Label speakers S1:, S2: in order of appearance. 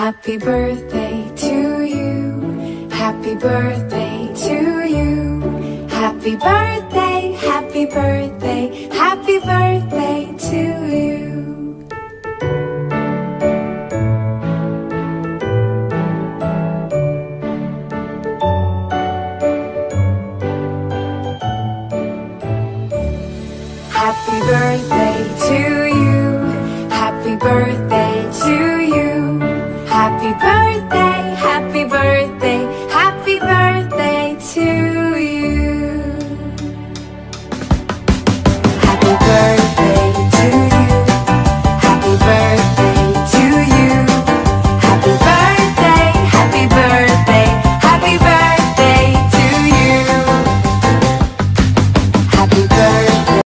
S1: Happy birthday to you. Happy birthday to you. Happy birthday, happy birthday, happy birthday to you. Happy birthday to you. Happy birthday to you. Happy birthday.